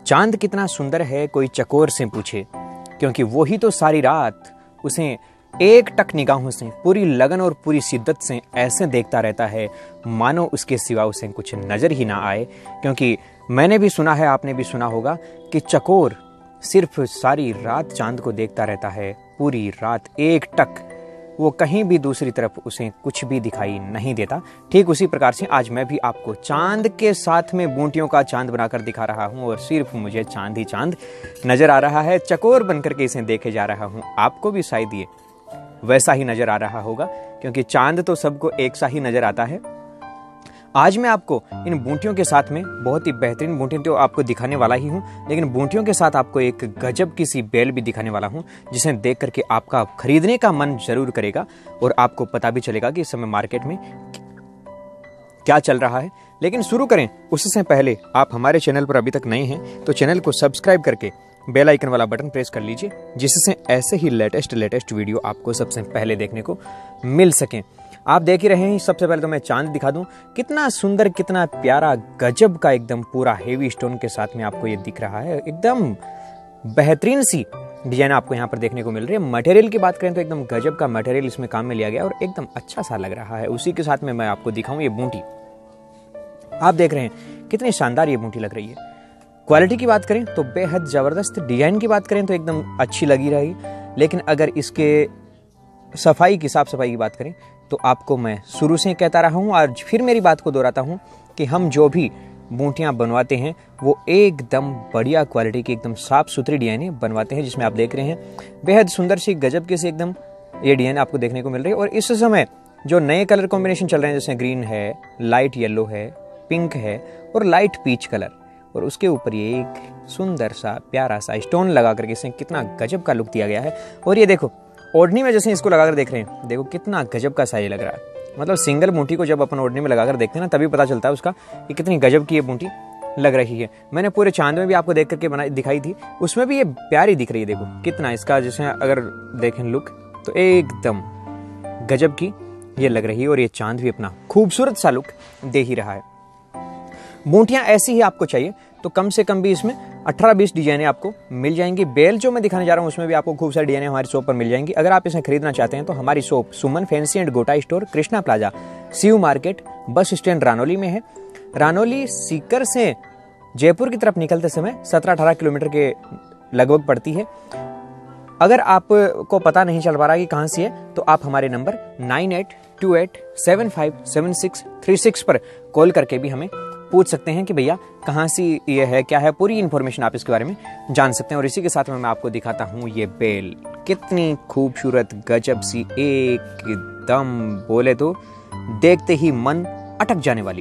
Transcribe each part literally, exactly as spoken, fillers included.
चांद कितना सुंदर है कोई चकोर से पूछे, क्योंकि वो ही तो सारी रात उसे एक टक निगाहों से पूरी लगन और पूरी शिद्दत से ऐसे देखता रहता है मानो उसके सिवा उसे कुछ नजर ही ना आए। क्योंकि मैंने भी सुना है, आपने भी सुना होगा कि चकोर सिर्फ सारी रात चांद को देखता रहता है, पूरी रात एक टक, वो कहीं भी दूसरी तरफ उसे कुछ भी दिखाई नहीं देता। ठीक उसी प्रकार से आज मैं भी आपको चांद के साथ में बूंटियों का चांद बनाकर दिखा रहा हूं और सिर्फ मुझे चांद ही चांद नजर आ रहा है, चकोर बनकर के इसे देखे जा रहा हूं। आपको भी शायद ये वैसा ही नजर आ रहा होगा, क्योंकि चांद तो सबको एक सा ही नजर आता है। आज मैं आपको इन बूंटियों के साथ में बहुत ही बेहतरीन बूंटियां तो आपको दिखाने वाला ही हूं, लेकिन बूंटियों के साथ आपको एक गजब की सी बेल भी दिखाने वाला हूं, जिसे देख करके आपका खरीदने का मन जरूर करेगा और आपको पता भी चलेगा कि इस समय मार्केट में क्या चल रहा है। लेकिन शुरू करें उससे पहले आप हमारे चैनल पर अभी तक नए हैं तो चैनल को सब्सक्राइब करके बेल आइकन वाला बटन प्रेस कर लीजिए, जिससे ऐसे ही लेटेस्ट लेटेस्ट वीडियो आपको सबसे पहले देखने को मिल सके। आप देख ही रहे हैं, सबसे पहले तो मैं चांद दिखा दूं, कितना सुंदर, कितना प्यारा, गजब का एकदम पूरा हेवी स्टोन के साथ में आपको ये दिख रहा है। एकदम बेहतरीन सी डिजाइन आपको यहाँ पर देखने को मिल रही है। मटेरियल की बात करें तो एकदम गजब का मटेरियल इसमें काम में लिया गया और एकदम अच्छा सा लग रहा है। उसी के साथ में मैं आपको दिखाऊं ये बूंटी, आप देख रहे हैं कितनी शानदार ये बूंटी लग रही है। क्वालिटी की बात करें तो बेहद जबरदस्त, डिजाइन की बात करें तो एकदम अच्छी लगी रही, लेकिन अगर इसके सफाई की, साफ सफाई की बात करें तो आपको मैं शुरू से कहता रहा हूं, आज फिर मेरी बात को दोहराता हूं कि हम जो भी बूंटियां बनवाते हैं वो एकदम बढ़िया क्वालिटी की, एकदम साफ सुथरी डिजाइनें बनवाते हैं, जिसमें आप देख रहे हैं बेहद सुंदर सी, गजब के से एकदम ये डिजाइन आपको देखने को मिल रही है। और इस समय जो नए कलर कॉम्बिनेशन चल रहे हैं, जैसे ग्रीन है, लाइट येलो है, पिंक है और लाइट पीच कलर, और उसके ऊपर ये एक सुंदर सा प्यारा सा स्टोन लगा करके इसे कितना गजब का लुक दिया गया है। और ये देखो ओढ़नी में जैसे इसको लगाकर देख रहे हैं, देखो कितना गजब का सा ये लग रहा है। मतलब सिंगल बूंटी को जब अपन ओढ़नी में लगाकर देखते हैं ना, तभी पता चलता है उसका कि कितनी गजब की ये बूंटी लग रही है। मैंने पूरे चांद में भी आपको देख करके बनाई दिखाई थी, उसमें भी ये प्यारी दिख रही है। देखो कितना इसका, जैसे अगर देखें लुक तो एकदम गजब की ये लग रही है और ये चांद भी अपना खूबसूरत सा लुक दे ही रहा है। बूंटियां ऐसी ही आपको चाहिए तो कम से कम भी इसमें अठारह बीस डिजाइनें आपको मिल जाएंगी। बेल जो मैं दिखाने जा रहा हूं उसमें भी आपको खूब सारी डिजाइनें हमारी शॉप पर मिल जाएंगी। अगर आप इसे खरीदना चाहते हैं तो हमारी shop Suman fancy and Gota store, Krishna plaza, Shiv market, bus stand Ranauli में है। रानौली सीकर से जयपुर की तरफ निकलते समय सत्रह अठारह किलोमीटर के लगभग पड़ती है। अगर आपको पता नहीं चल पा रहा कि कहां से है तो आप हमारे number nine eight two eight seven five seven six three six पर कॉल करके भी हमें पूछ सकते हैं कि भैया कहाँ से ये है, क्या है, पूरी इन्फॉर्मेशन आप इसके बारे में जान सकते हैं। और इसी के साथ में मैं आपको दिखाता हूँ ये बेल, कितनी खूबसूरत, गजब सी, एकदम बोले तो देखते ही मन अटक जाने वाली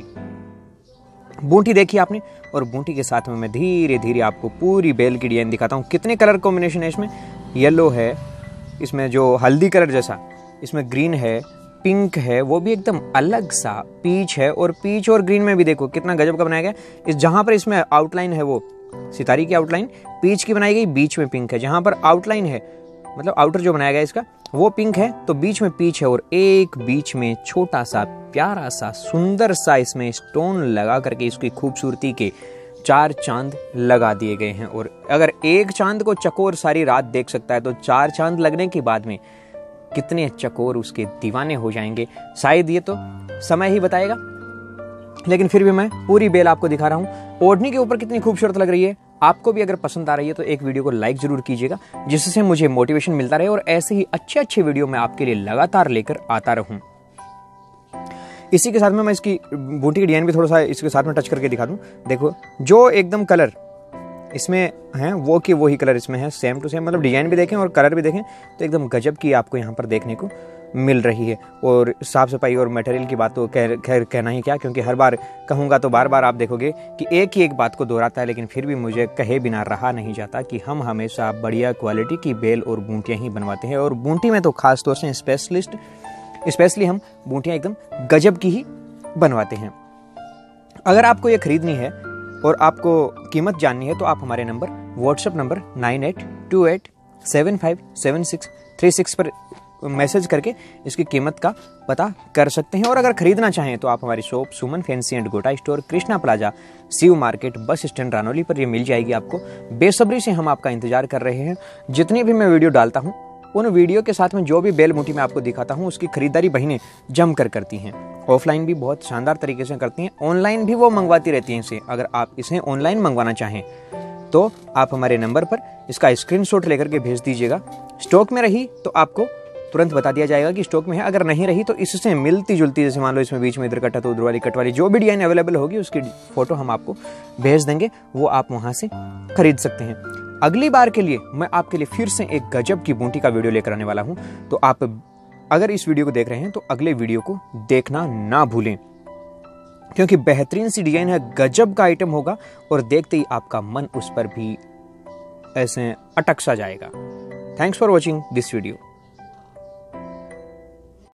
बूंटी देखी आपने। और बूंटी के साथ में मैं धीरे धीरे आपको पूरी बेल की डिजाइन दिखाता हूँ। कितने कलर कॉम्बिनेशन है इसमें, येलो है, इसमें जो हल्दी कलर जैसा, इसमें ग्रीन है, पिंक है, वो भी एकदम अलग सा, पीच है, और पीच और ग्रीन में भी देखो कितना गजब का बनाया गया। इस जहां पर इसमें आउटलाइन है वो सितारी की आउटलाइन पीच की बनाई गई, बीच में पिंक है। जहां पर आउटलाइन है, मतलब आउटर जो बनाया गया इसका, वो पिंक है तो बीच में पीच है, और एक बीच में छोटा सा प्यारा सा सुंदर सा इसमें स्टोन लगा करके इसकी खूबसूरती के चार चांद लगा दिए गए हैं। और अगर एक चांद को चकोर सारी रात देख सकता है तो चार चांद लगने के बाद में कितने चकोर उसके दीवाने हो जाएंगे, शायद ये तो समय ही बताएगा। लेकिन फिर भी मैं पूरी बेल आपको दिखा रहा हूं। ओढ़नी के ऊपर कितनी खूबसूरत लग रही है। आपको भी अगर पसंद आ रही है तो एक वीडियो को लाइक जरूर कीजिएगा, जिससे मुझे मोटिवेशन मिलता रहे और ऐसे ही अच्छे अच्छे वीडियो मैं आपके लिए लगातार लेकर आता रहूं। इसी के साथ में मैं इसकी बूटी की डिजाइन भी थोड़ा सा इसके साथ में टच करके दिखा दूं। देखो जो एकदम कलर इसमें है वो कि वही कलर इसमें है, सेम टू सेम, मतलब डिजाइन भी देखें और कलर भी देखें तो एकदम गजब की आपको यहाँ पर देखने को मिल रही है। और साफ सफाई और मटेरियल की बात तो खैर खैर कहना ही क्या, क्योंकि हर बार कहूँगा तो बार बार आप देखोगे कि एक ही एक बात को दोहराता है, लेकिन फिर भी मुझे कहे बिना रहा नहीं जाता कि हम हमेशा बढ़िया क्वालिटी की बेल और बूंटियाँ ही बनवाते हैं। और बूंटी में तो खास तौर से स्पेशलिस्ट स्पेशली हम बूंटियाँ एकदम गजब की ही बनवाते हैं। अगर आपको ये खरीदनी है और आपको कीमत जाननी है तो आप हमारे number WhatsApp number nine eight two eight seven five seven six three six पर मैसेज करके इसकी कीमत का पता कर सकते हैं। और अगर खरीदना चाहें तो आप हमारी shop Suman fancy and Gota store, Krishna plaza, Shiv market, bus stand, Ranauli पर ये मिल जाएगी आपको। बेसब्री से हम आपका इंतजार कर रहे हैं। जितनी भी मैं वीडियो डालता हूँ उन वीडियो के साथ में जो भी बेल मुठी मैं आपको दिखाता हूँ उसकी खरीदारी बहनें जम कर करती हैं। ऑफलाइन भी बहुत शानदार तरीके से करती हैं, ऑनलाइन भी वो मंगवाती रहती हैं इसे। अगर आप इसे ऑनलाइन मंगवाना चाहें तो आप हमारे नंबर पर इसका स्क्रीनशॉट लेकर के भेज दीजिएगा। स्टॉक में रही तो आपको तुरंत बता दिया जाएगा कि स्टॉक में है, अगर नहीं रही तो इससे मिलती जुलती, जैसे मान लो इसमें बीच में इधर कटा तो उधर वाली कट वाली जो भी डिजाइन अवेलेबल होगी उसकी फोटो हम आपको भेज देंगे, वो आप वहां से खरीद सकते हैं। अगली बार के लिए मैं आपके लिए फिर से एक गजब की बूटी का वीडियो लेकर आने वाला हूं, तो आप अगर इस वीडियो को देख रहे हैं तो अगले वीडियो को देखना ना भूलें, क्योंकि बेहतरीन सी डिजाइन है, गजब का आइटम होगा और देखते ही आपका मन उस पर भी ऐसे अटक सा जाएगा। Thanks for watching this video.